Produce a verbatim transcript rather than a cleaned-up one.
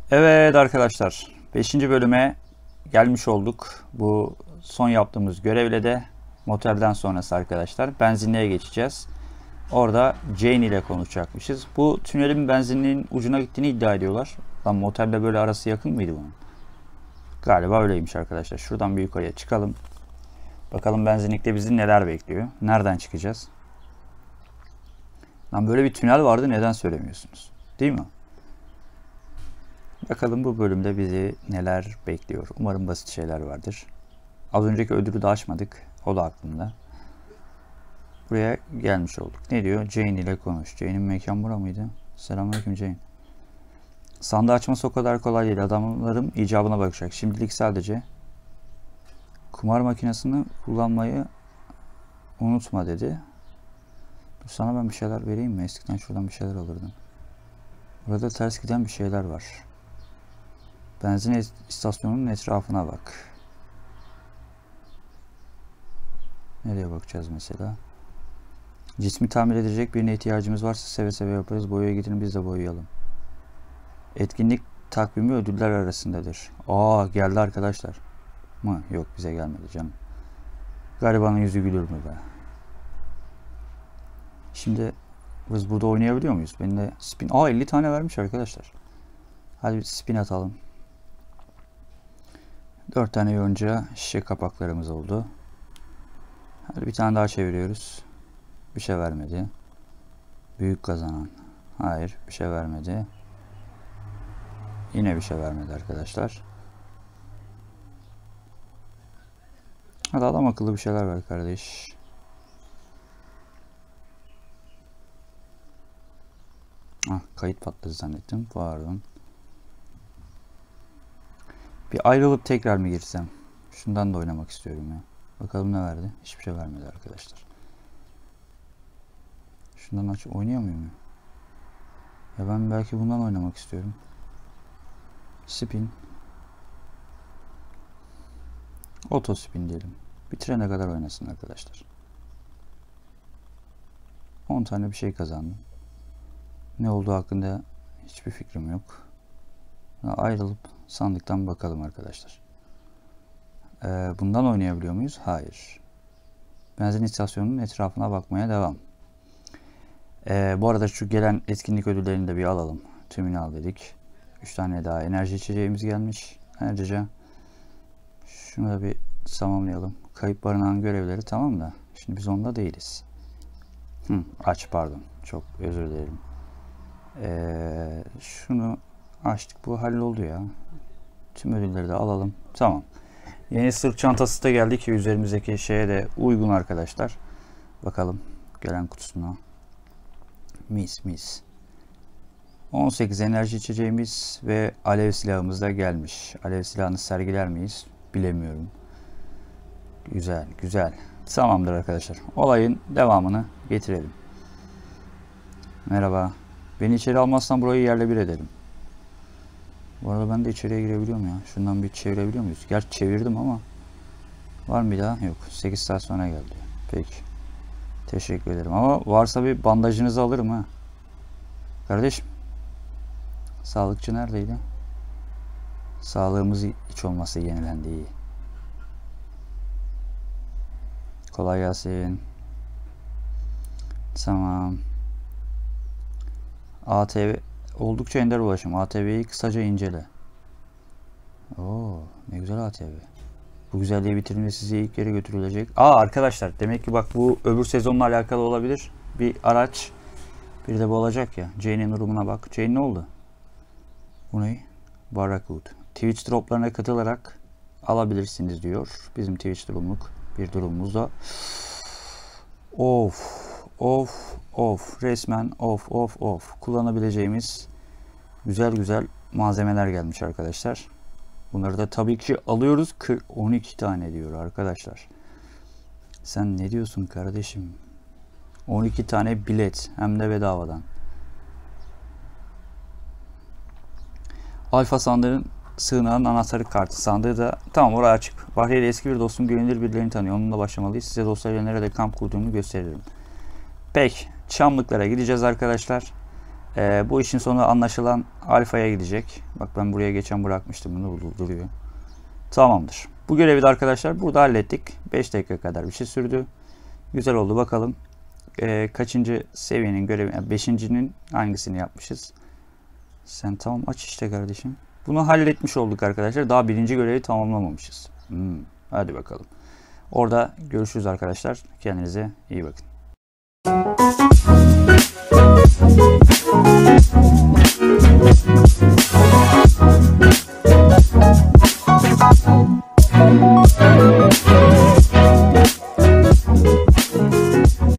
Evet arkadaşlar, beşinci bölüme gelmiş olduk. Bu son yaptığımız görevle de motelden sonrası arkadaşlar benzinliğe geçeceğiz. Orada Jane ile konuşacakmışız. Bu tünelin benzinliğin ucuna gittiğini iddia ediyorlar. Lan motelle böyle arası yakın mıydı bunun? Galiba öyleymiş arkadaşlar. Şuradan bir yukarıya çıkalım. Bakalım benzinlikte bizi neler bekliyor. Nereden çıkacağız? Lan böyle bir tünel vardı, neden söylemiyorsunuz? Değil mi? Bakalım bu bölümde bizi neler bekliyor. Umarım basit şeyler vardır. Az önceki ödülü de açmadık. O da aklımda. Buraya gelmiş olduk. Ne diyor? Jane ile konuş. Jane'in mekan bura mıydı? Selamünaleyküm Jane. Sandığı açması o kadar kolay değil. Adamlarım icabına bakacak. Şimdilik sadece kumar makinesini kullanmayı unutma dedi. Dur, sana ben bir şeyler vereyim mi? Eskiden şuradan bir şeyler alırdım. Burada ters giden bir şeyler var. Benzin istasyonunun etrafına bak. Nereye bakacağız mesela? Cismi tamir edecek birine ihtiyacımız varsa seve seve yaparız. Boyaya gidin, biz de boyayalım. Etkinlik takvimi ödüller arasındadır. Aa, geldi arkadaşlar. Mı? Yok, bize gelmedi canım. Garibanın yüzü gülür mü be? Şimdi biz burada oynayabiliyor muyuz? Benim de spin... Aa, elli tane vermiş arkadaşlar. Hadi bir spin atalım. dört tane yonca şişe kapaklarımız oldu. Hadi bir tane daha çeviriyoruz. Bir şey vermedi. Büyük kazanan. Hayır, bir şey vermedi. Yine bir şey vermedi arkadaşlar. Hadi adam akıllı bir şeyler ver kardeş. Ah, kayıt patladı zannettim. Pardon. Bir ayrılıp tekrar mı girsem? Şundan da oynamak istiyorum ya. Bakalım ne verdi? Hiçbir şey vermedi arkadaşlar. Şundan aç oynayamıyor muyum? Ya ben belki bundan oynamak istiyorum. Spin. Auto spin diyelim. Bitirene kadar oynasın arkadaşlar. on tane bir şey kazandım. Ne olduğu hakkında hiçbir fikrim yok. Ayrılıp sandıktan bakalım arkadaşlar. Ee, bundan oynayabiliyor muyuz? Hayır. Benzin istasyonunun etrafına bakmaya devam. Ee, bu arada şu gelen etkinlik ödüllerini de bir alalım. Tümünü al dedik. üç tane daha enerji içeceğimiz gelmiş. Ayrıca şunu da bir tamamlayalım. Kayıp barınağın görevleri tamam da. Şimdi biz onda değiliz. Hı, aç pardon. Çok özür dilerim. Ee, şunu açtık. Bu halloldu ya. Tüm ödülleri de alalım. Tamam. Yeni sırt çantası da geldi ki üzerimizdeki şeye de uygun arkadaşlar. Bakalım gelen kutusuna. Mis mis. on sekiz enerji içeceğimiz ve alev silahımız da gelmiş. Alev silahını sergiler miyiz? Bilemiyorum. Güzel, güzel. Tamamdır arkadaşlar. Olayın devamını getirelim. Merhaba. Beni içeri almazsan burayı yerle bir edelim. Bu arada ben de içeriye girebiliyorum ya. Şundan bir çevirebiliyor muyuz? Gerçi çevirdim ama. Var mı bir daha? Yok. sekiz saat sonra geldi. Peki. Teşekkür ederim. Ama varsa bir bandajınızı alırım ha. Kardeşim. Sağlıkçı neredeydi? Sağlığımız hiç olmazsa yenilendi, iyi. Kolay gelsin. Tamam. A T V oldukça ender ulaşım. A T V'yi kısaca incele. Oo, ne güzel A T V. Bu güzelliği bitirince sizi ilk yere götürülecek. Aa arkadaşlar, demek ki bak bu öbür sezonla alakalı olabilir. Bir araç, bir de bu olacak ya. Jane'in durumuna bak. Jane ne oldu? Bu ne? Barracuda. Twitch droplarına katılarak alabilirsiniz diyor. Bizim Twitch durumluk bir durumumuzda. Of, of, of. Resmen of, of, of. Kullanabileceğimiz güzel güzel malzemeler gelmiş arkadaşlar. Bunları da tabii ki alıyoruz. on iki tane diyor arkadaşlar. Sen ne diyorsun kardeşim? on iki tane bilet, hem de bedavadan. Alfa sandığın sığınağın anahtarı kartı. Sandığı da tamam, oraya açık. Bahriye eski bir dostum, güvenilir birilerini tanıyor. Onunla başlamalıyız. Size dostlarıyla nerede kamp kurduğumu gösteririm. Peki. Çamlıklara gideceğiz arkadaşlar. Ee, bu işin sonu anlaşılan alfaya gidecek. Bak ben buraya geçen bırakmıştım bunu, duruyor. Tamamdır. Bu görevi de arkadaşlar burada hallettik. beş dakika kadar bir şey sürdü. Güzel oldu. Bakalım ee, kaçıncı seviyenin görevi, yani beşincinin hangisini yapmışız? Sen tamam aç işte kardeşim. Bunu halletmiş olduk arkadaşlar. Daha birinci görevi tamamlamamışız. Hmm, hadi bakalım. Orada görüşürüz arkadaşlar. Kendinize iyi bakın.